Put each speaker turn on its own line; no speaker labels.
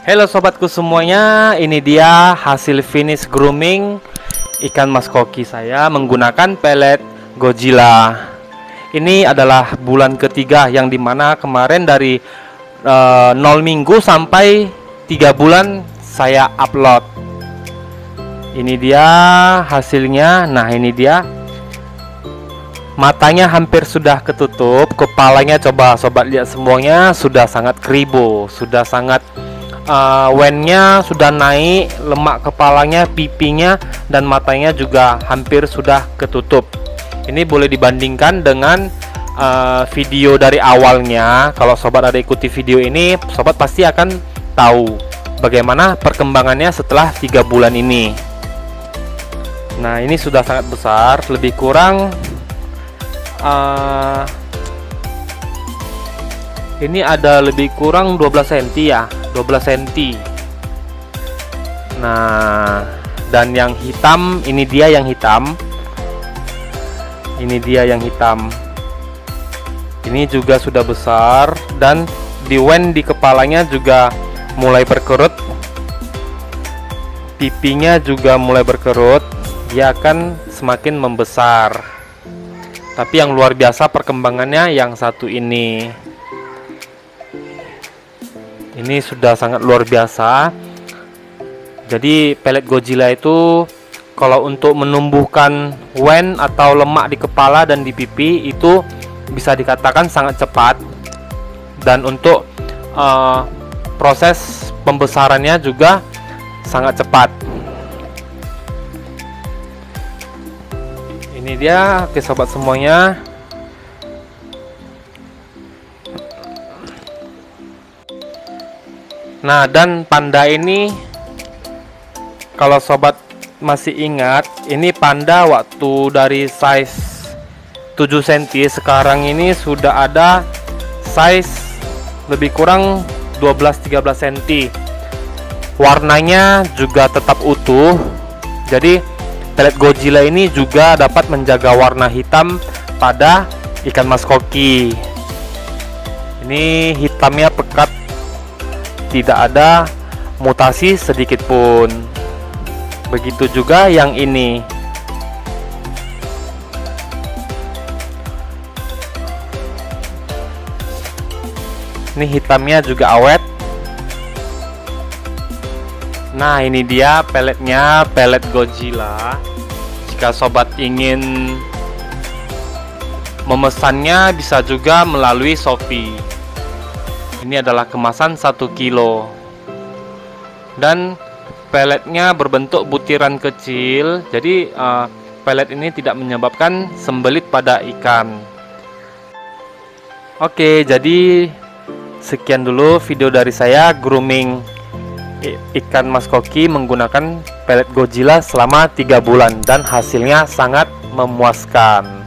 Halo sobatku semuanya, ini dia hasil finish grooming ikan mas koki saya menggunakan pelet Godzilla. Ini adalah bulan ketiga yang dimana kemarin dari 0 minggu sampai 3 bulan saya upload. Ini dia hasilnya. Nah, ini dia. Matanya hampir sudah ketutup, kepalanya coba sobat lihat semuanya sudah sangat kribo, sudah sangat wennya sudah naik, lemak kepalanya, pipinya, dan matanya juga hampir sudah ketutup. Ini boleh dibandingkan dengan video dari awalnya. Kalau sobat ada ikuti video ini, sobat pasti akan tahu bagaimana perkembangannya setelah 3 bulan ini. Nah, ini sudah sangat besar, lebih kurang ini ada lebih kurang 12 cm ya, 12 cm. Nah, dan yang hitam, ini dia yang hitam. Ini dia yang hitam. Ini juga sudah besar, dan di wen di kepalanya juga mulai berkerut. Pipinya juga mulai berkerut. Dia akan semakin membesar. Tapi yang luar biasa perkembangannya yang satu ini. Ini sudah sangat luar biasa. Jadi pelet Godzilla itu kalau untuk menumbuhkan wen atau lemak di kepala dan di pipi itu bisa dikatakan sangat cepat. Dan untuk proses pembesarannya juga sangat cepat. Ini dia, oke sobat semuanya. Nah, dan panda ini kalau sobat masih ingat, ini panda waktu dari size 7 cm sekarang ini sudah ada size lebih kurang 12-13 cm. Warnanya juga tetap utuh. Jadi pelet Godzilla ini juga dapat menjaga warna hitam pada ikan mas koki. Ini hitamnya pekat, tidak ada mutasi sedikit pun. Begitu juga yang ini. Ini hitamnya juga awet. Nah, ini dia peletnya, pelet Godzilla. Jika sobat ingin memesannya bisa juga melalui Shopee. Ini adalah kemasan 1 kilo. Dan peletnya berbentuk butiran kecil. Jadi pelet ini tidak menyebabkan sembelit pada ikan. Oke, jadi sekian dulu video dari saya grooming ikan mas koki menggunakan pelet Godzilla selama 3 bulan dan hasilnya sangat memuaskan.